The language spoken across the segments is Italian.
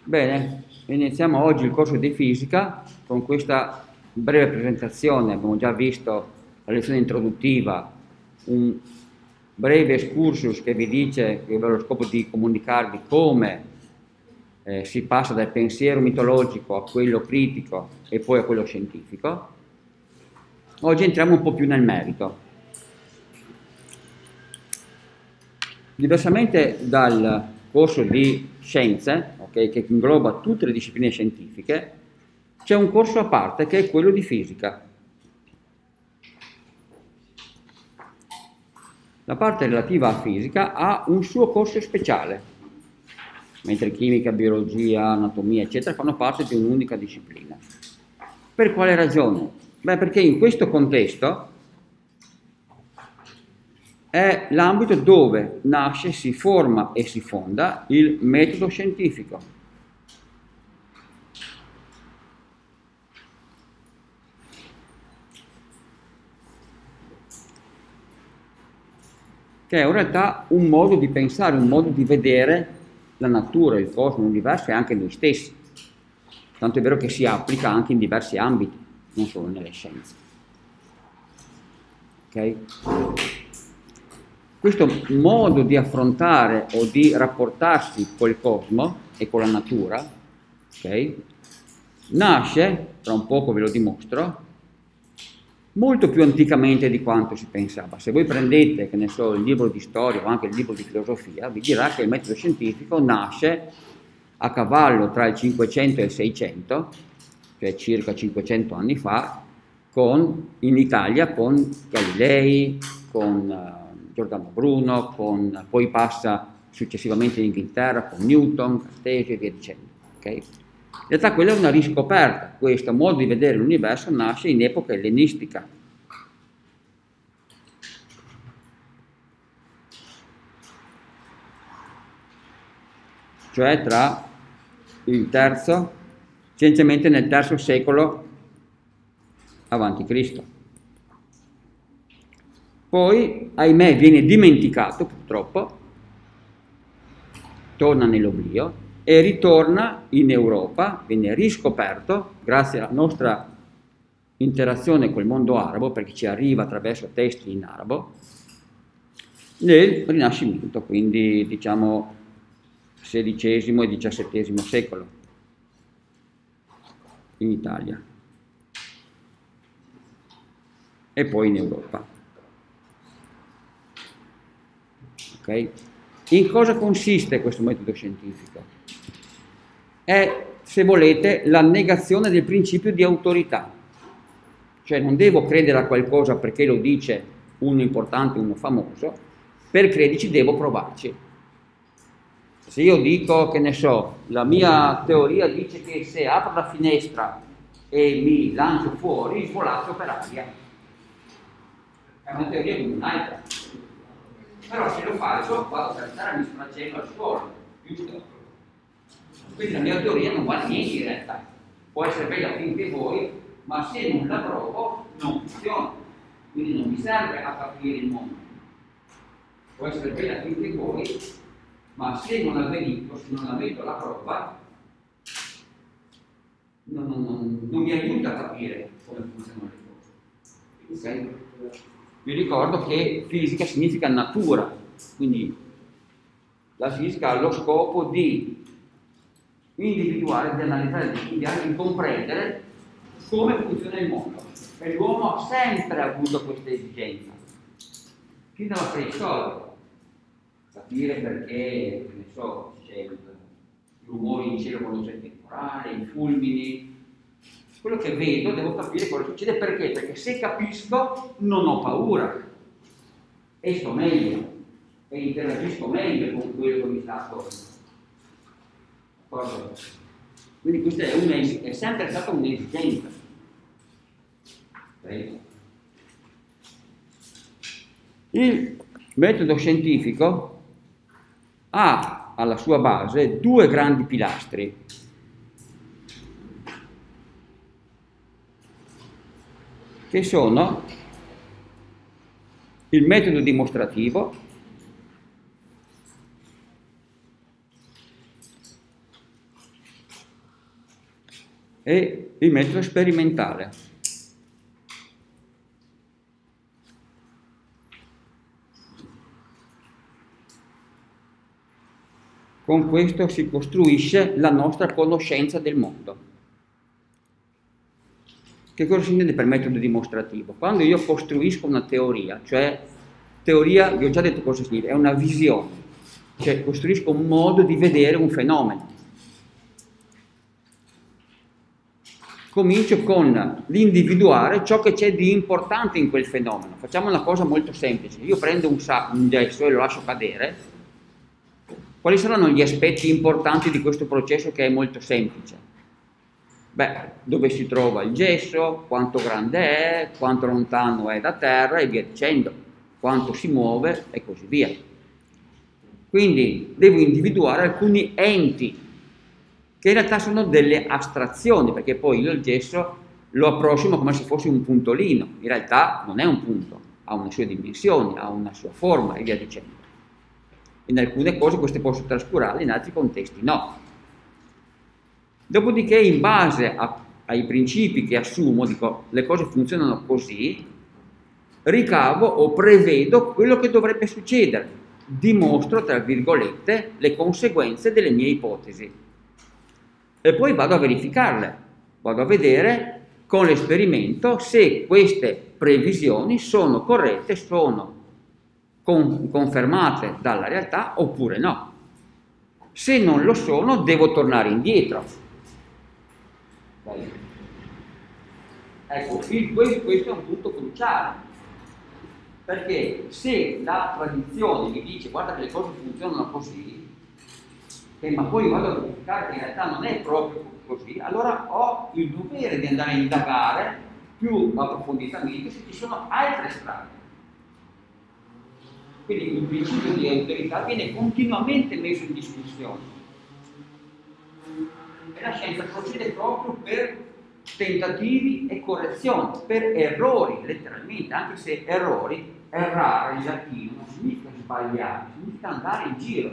Bene, iniziamo oggi il corso di fisica con questa breve presentazione. Abbiamo già visto la lezione introduttiva, un breve excursus che vi dice che aveva lo scopo di comunicarvi come si passa dal pensiero mitologico a quello critico e poi a quello scientifico. Oggi entriamo un po' più nel merito. Diversamente dal corso di scienze, okay, che ingloba tutte le discipline scientifiche, c'è un corso a parte che è quello di fisica. La parte relativa a fisica ha un suo corso speciale, mentre chimica, biologia, anatomia, eccetera, fanno parte di un'unica disciplina. Per quale ragione? Beh, perché in questo contesto è l'ambito dove nasce, si forma e si fonda il metodo scientifico. Che è in realtà un modo di pensare, un modo di vedere la natura, il cosmo, l'universo e anche noi stessi. Tanto è vero che si applica anche in diversi ambiti, non solo nelle scienze. Ok? Questo modo di affrontare o di rapportarsi col cosmo e con la natura, okay, nasce, tra un poco ve lo dimostro, molto più anticamente di quanto si pensava. Se voi prendete, che ne so, il libro di storia o anche il libro di filosofia, vi dirà che il metodo scientifico nasce a cavallo tra il 500 e il 600, cioè circa 500 anni fa, in Italia con Galilei, con Giordano Bruno, poi passa successivamente in Inghilterra con Newton, Cartesio e via dicendo. Okay? In realtà quella è una riscoperta, questo modo di vedere l'universo nasce in epoca ellenistica. Cioè tra il terzo, essenzialmente nel terzo secolo avanti Cristo. Poi, ahimè, viene dimenticato purtroppo, torna nell'oblio e ritorna in Europa, viene riscoperto grazie alla nostra interazione col mondo arabo, perché ci arriva attraverso testi in arabo, nel Rinascimento, quindi diciamo XVI e XVII secolo in Italia e poi in Europa. Okay? In cosa consiste questo metodo scientifico? È, se volete, la negazione del principio di autorità. Cioè non devo credere a qualcosa perché lo dice uno importante, uno famoso, per crederci devo provarci. Se io dico, che ne so, la mia teoria dice che se apro la finestra e mi lancio fuori, svolazzo per aria. È una teoria come un'altra. Però se lo faccio vado per stare mi sfracendo al suolo, giusto? Quindi la mia teoria non vale niente in realtà. Può essere bella finché vuoi, ma se non la provo non funziona. Quindi non mi serve a capire il mondo. Può essere bella finché vuoi, ma se non la verifico, se non la metto alla prova, non mi aiuta a capire come funzionano le cose. Okay? Vi ricordo che fisica significa natura, quindi la fisica ha lo scopo di individuare, di analizzare, di studiare, di comprendere come funziona il mondo. E l'uomo ha sempre avuto questa esigenza, fin dalla preistoria. Capire perché, che ne so, c'è il rumore in cielo con luce temporale, i fulmini. Quello che vedo devo capire cosa succede perché se capisco non ho paura e sto meglio e interagisco meglio con quello che mi sta attorno. Quindi questa è sempre stata un'esigenza. Okay? Il metodo scientifico ha alla sua base due grandi pilastri. Che sono il metodo dimostrativo è il metodo sperimentale. Con questo si costruisce la nostra conoscenza del mondo. Che cosa si intende per metodo dimostrativo? Quando io costruisco una teoria, cioè teoria, vi ho già detto cosa significa, è una visione, cioè costruisco un modo di vedere un fenomeno. Comincio con l'individuare ciò che c'è di importante in quel fenomeno. Facciamo una cosa molto semplice. Io prendo un gesso e lo lascio cadere. Quali saranno gli aspetti importanti di questo processo che è molto semplice? Beh, dove si trova il gesso, quanto grande è, quanto lontano è da terra e via dicendo, quanto si muove e così via. Quindi devo individuare alcuni enti che in realtà sono delle astrazioni, perché poi io il gesso lo approssimo come se fosse un puntolino, in realtà non è un punto, ha una sua dimensione, ha una sua forma e via dicendo. In alcune cose queste posso trascurarle, in altri contesti no. Dopodiché, in base ai principi che assumo, dico le cose funzionano così, ricavo o prevedo quello che dovrebbe succedere, dimostro, tra virgolette, le conseguenze delle mie ipotesi. E poi vado a verificarle, vado a vedere con l'esperimento se queste previsioni sono corrette, sono confermate dalla realtà oppure no. Se non lo sono, devo tornare indietro. Ecco, questo è un punto cruciale, perché se la tradizione mi dice guarda che le cose funzionano così, ma poi vado a verificare che in realtà non è proprio così, allora ho il dovere di andare a indagare più approfonditamente se ci sono altre strade. Quindi il principio di autorità viene continuamente messo in discussione. E la scienza procede proprio per tentativi e correzioni, per errori, letteralmente, anche se errori, errare in latino non significa sbagliare, significa andare in giro.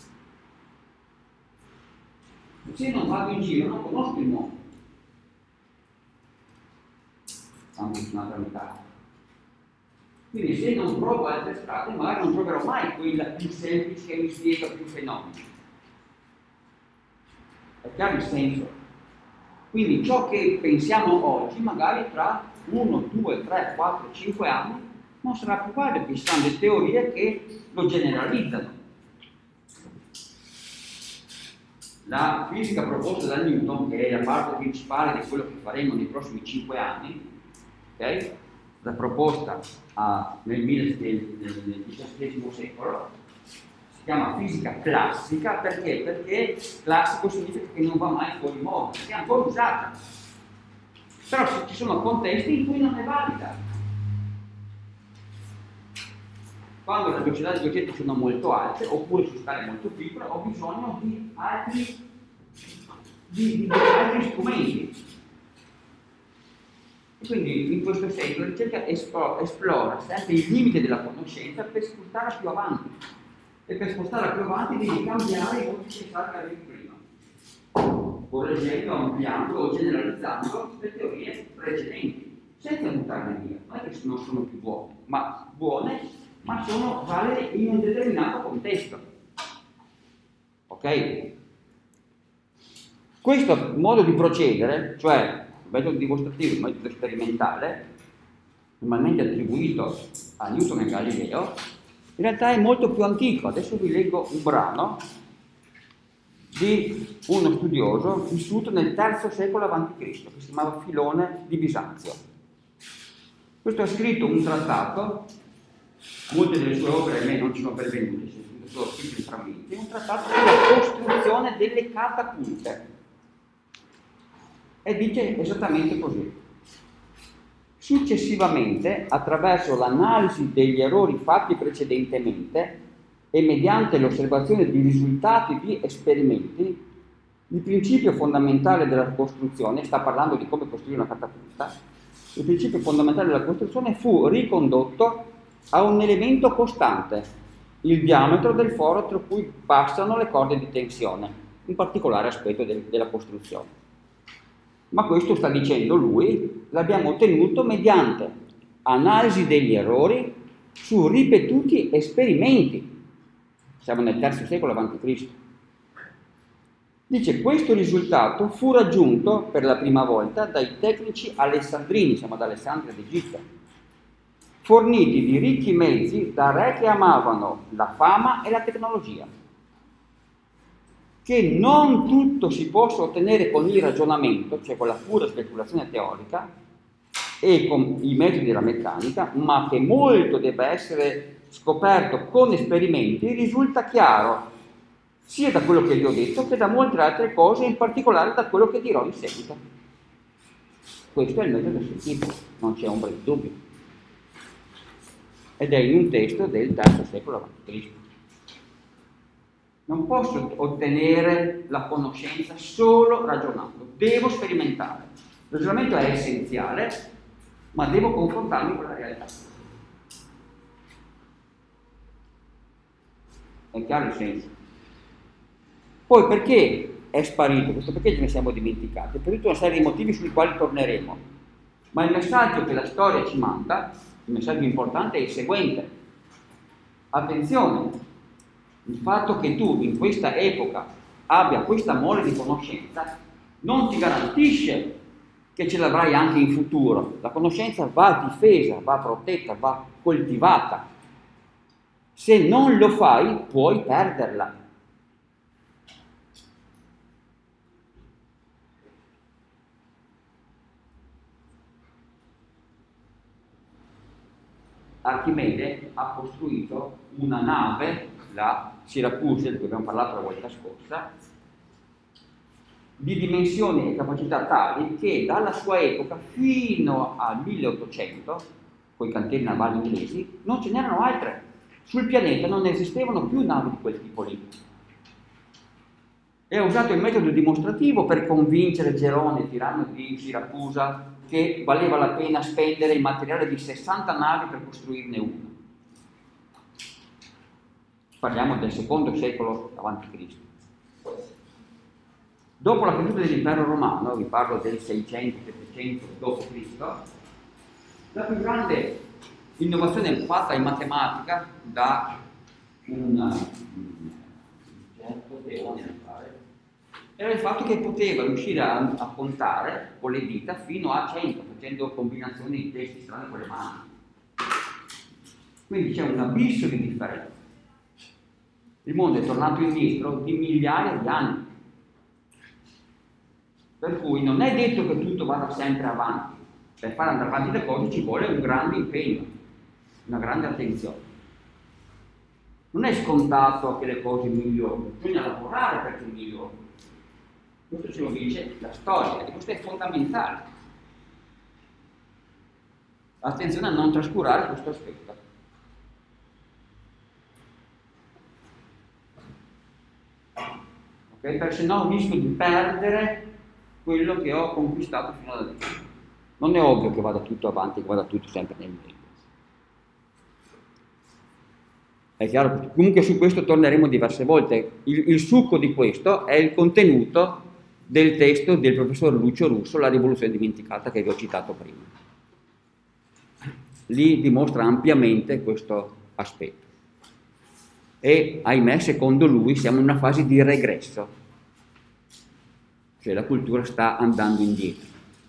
Se non vado in giro non conosco il mondo. Anche un'altra metà. Quindi se non provo altre strade, magari non troverò mai quella più semplice che mi spiega più fenomeni. È chiaro il senso? Quindi ciò che pensiamo oggi, magari tra 1, 2, 3, 4, 5 anni, non sarà più valido, perché ci sono delle teorie che lo generalizzano. La fisica proposta da Newton, che è la parte principale di quello che faremo nei prossimi 5 anni, okay? La proposta nel XVII secolo, si chiama fisica classica perché? Perché classico significa che non va mai fuori moda, perché è ancora usata. Però ci sono contesti in cui non è valida. Quando le velocità degli oggetti sono molto alte, oppure su scale molto piccole, ho bisogno di altri strumenti. E quindi in questo senso la ricerca esplora sempre il limite della conoscenza per spostarla più avanti. E per spostarla più avanti devi cambiare i modi pensati che avevi prima. Correggendo, ampliando o generalizzando le teorie precedenti, senza buttarle via. Non è che non sono più buone, ma sono valide in un determinato contesto. Ok? Questo modo di procedere, cioè il metodo dimostrativo, il metodo sperimentale, normalmente attribuito a Newton e Galileo, in realtà è molto più antico. Adesso vi leggo un brano di uno studioso vissuto nel III secolo a.C., che si chiamava Filone di Bisanzio. Questo ha scritto un trattato, molte delle sue opere a me non ci sono pervenute, sono scritte in frammenti, un trattato sulla costruzione delle catapulte. E dice esattamente così. Successivamente, attraverso l'analisi degli errori fatti precedentemente e mediante l'osservazione di risultati di esperimenti, il principio fondamentale della costruzione, sta parlando di come costruire una catapulta, il principio fondamentale della costruzione fu ricondotto a un elemento costante, il diametro del foro tra cui passano le corde di tensione, un particolare aspetto della costruzione. ma questo sta dicendo lui, l'abbiamo ottenuto mediante analisi degli errori su ripetuti esperimenti. Siamo nel III secolo a.C. Dice, questo risultato fu raggiunto per la prima volta dai tecnici alessandrini, siamo ad Alessandria d'Egitto, forniti di ricchi mezzi da re che amavano la fama e la tecnologia, che non tutto si possa ottenere con il ragionamento, cioè con la pura speculazione teorica e con i metodi della meccanica, ma che molto debba essere scoperto con esperimenti, risulta chiaro sia da quello che vi ho detto che da molte altre cose, in particolare da quello che dirò in seguito. Questo è il metodo scientifico, non c'è ombra di dubbio. Ed è in un testo del III secolo a.C. Non posso ottenere la conoscenza solo ragionando, devo sperimentare. Il ragionamento è essenziale, ma devo confrontarmi con la realtà. È chiaro il senso? Poi perché è sparito questo? Perché ce ne siamo dimenticati? Per tutta una serie di motivi sui quali torneremo. Ma il messaggio che la storia ci manda, il messaggio importante è il seguente. Attenzione, il fatto che tu in questa epoca abbia questa mole di conoscenza non ti garantisce che ce l'avrai anche in futuro. La conoscenza va difesa, va protetta, va coltivata. Se non lo fai, puoi perderla. Archimede ha costruito una nave, la Siracusa, di cui abbiamo parlato la volta scorsa, di dimensioni e capacità tali che dalla sua epoca fino al 1800, con i cantieri navali inglesi, non ce n'erano altre. Sul pianeta non esistevano più navi di quel tipo lì. E ha usato il metodo dimostrativo per convincere Gerone, tiranno di Siracusa, che valeva la pena spendere il materiale di 60 navi per costruirne una. Parliamo del II secolo a.C. Dopo la caduta dell'impero romano, vi parlo del 600-700 d.C., la più grande innovazione fatta in matematica da un certo Teone, era il fatto che poteva riuscire a contare con le dita fino a 100, facendo combinazioni di testi strane con le mani. Quindi c'è un abisso di differenza. Il mondo è tornato indietro di migliaia di anni. Per cui non è detto che tutto vada sempre avanti. Per far andare avanti le cose ci vuole un grande impegno, una grande attenzione. Non è scontato che le cose migliorino, bisogna lavorare perché migliorino. Questo ce lo dice la storia e questo è fondamentale. Attenzione a non trascurare questo aspetto. Okay? Perché se no rischio di perdere quello che ho conquistato fino ad adesso. Non è ovvio che vada tutto avanti, che vada tutto sempre nel meglio. È chiaro? Comunque su questo torneremo diverse volte. Il succo di questo è il contenuto del testo del professor Lucio Russo, La rivoluzione dimenticata, che vi ho citato prima. Lì dimostra ampiamente questo aspetto. E, ahimè, secondo lui siamo in una fase di regresso, cioè la cultura sta andando indietro.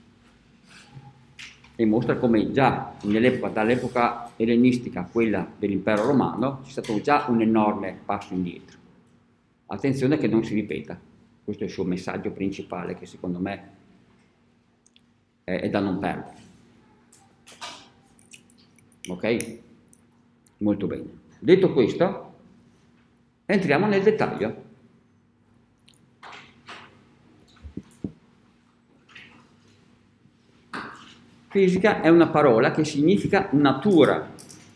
E mostra come già dall'epoca ellenistica a quella dell'impero romano c'è stato già un enorme passo indietro. Attenzione che non si ripeta. Questo è il suo messaggio principale, che secondo me è da non perdere. Ok? Molto bene. Detto questo, entriamo nel dettaglio. Fisica è una parola che significa natura.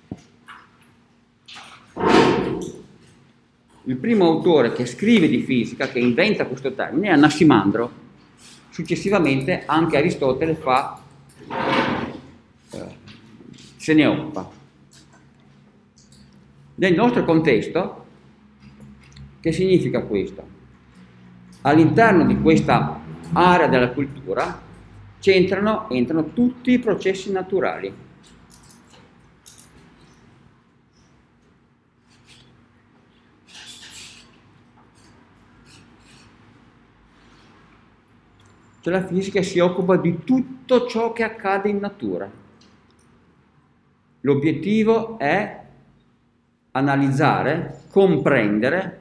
Il primo autore che scrive di fisica, che inventa questo termine, è Anassimandro. Successivamente anche Aristotele se ne occupa. Nel nostro contesto, che significa questo? All'interno di questa area della cultura entrano tutti i processi naturali. Cioè la fisica si occupa di tutto ciò che accade in natura. L'obiettivo è analizzare, comprendere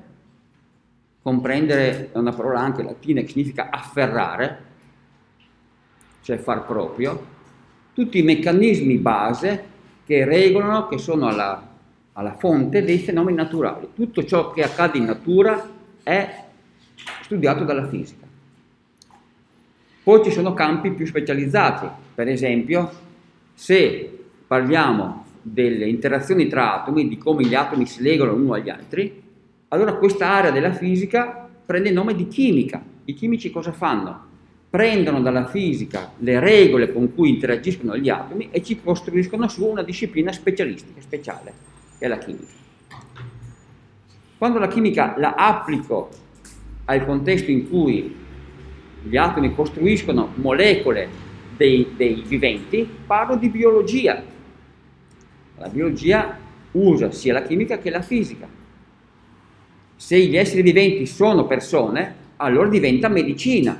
è una parola anche latina che significa afferrare, cioè far proprio, tutti i meccanismi base che regolano, che sono alla fonte dei fenomeni naturali. Tutto ciò che accade in natura è studiato dalla fisica. Poi ci sono campi più specializzati, per esempio se parliamo delle interazioni tra atomi, di come gli atomi si legano l'uno agli altri, allora questa area della fisica prende il nome di chimica. I chimici cosa fanno? Prendono dalla fisica le regole con cui interagiscono gli atomi e ci costruiscono su una disciplina specialistica, speciale, che è la chimica. Quando la chimica la applico al contesto in cui gli atomi costruiscono molecole dei viventi, parlo di biologia. La biologia usa sia la chimica che la fisica. Se gli esseri viventi sono persone, allora diventa medicina.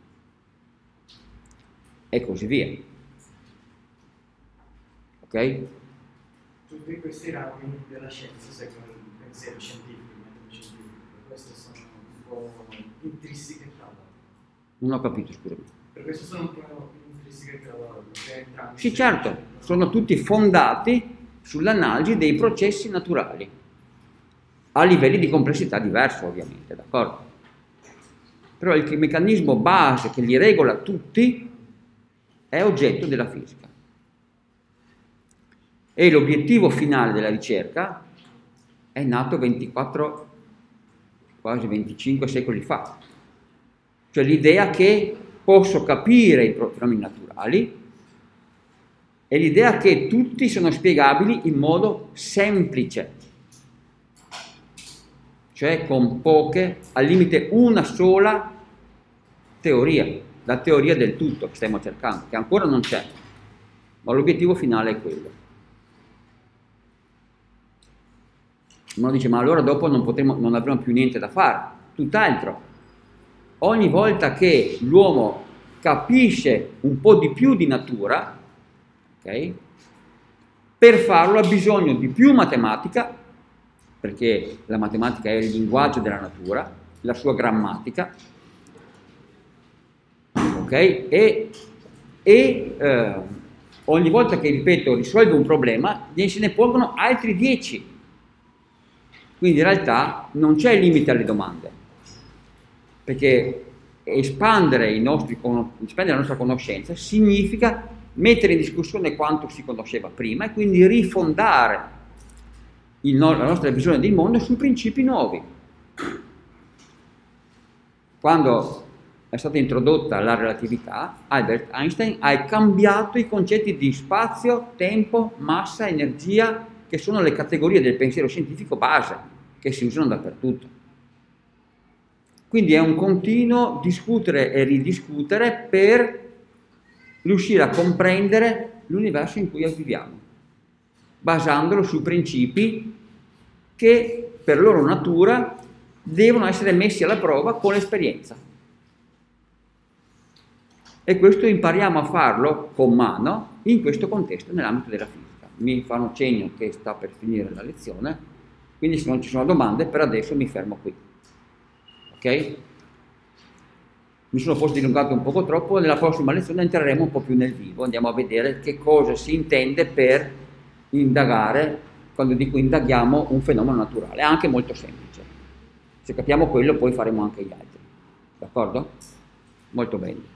E così via. Ok? Tutti questi rami della scienza seguono il pensiero scientifico, il metodo scientifico, per questo sono un po' intrinseche tra loro. Non ho capito, scusami. Per questo sono un po' intrinseche tra loro. Sì, certo, sono tutti fondati sull'analisi dei processi naturali, a livelli di complessità diverso ovviamente, d'accordo? Però il meccanismo base che li regola tutti è oggetto della fisica. E l'obiettivo finale della ricerca è nato 24, quasi 25 secoli fa. Cioè l'idea che posso capire i fenomeni naturali e l'idea che tutti sono spiegabili in modo semplice, cioè con poche, al limite una sola teoria, la teoria del tutto che stiamo cercando, che ancora non c'è, ma l'obiettivo finale è quello. Uno dice, ma allora dopo non avremo più niente da fare. Tutt'altro. Ogni volta che l'uomo capisce un po' di più di natura, okay, per farlo ha bisogno di più matematica, perché la matematica è il linguaggio della natura, la sua grammatica, ok? Ogni volta che, ripeto, risolve un problema, se ne pongono altri 10. Quindi in realtà non c'è limite alle domande, perché espandere la nostra conoscenza significa mettere in discussione quanto si conosceva prima e quindi rifondare la nostra visione del mondo su principi nuovi. Quando è stata introdotta la relatività, Albert Einstein ha cambiato i concetti di spazio, tempo, massa, energia, che sono le categorie del pensiero scientifico base, che si usano dappertutto. Quindi è un continuo discutere e ridiscutere per riuscire a comprendere l'universo in cui viviamo, basandolo su principi che per loro natura devono essere messi alla prova con l'esperienza. E questo impariamo a farlo con mano in questo contesto, nell'ambito della fisica. Mi fanno cenno che sta per finire la lezione, quindi se non ci sono domande, per adesso mi fermo qui. Ok? Mi sono forse dilungato un poco troppo, nella prossima lezione entreremo un po' più nel vivo, andiamo a vedere che cosa si intende per indagare, quando dico indaghiamo un fenomeno naturale, è anche molto semplice. Se capiamo quello poi faremo anche gli altri, d'accordo? Molto bene.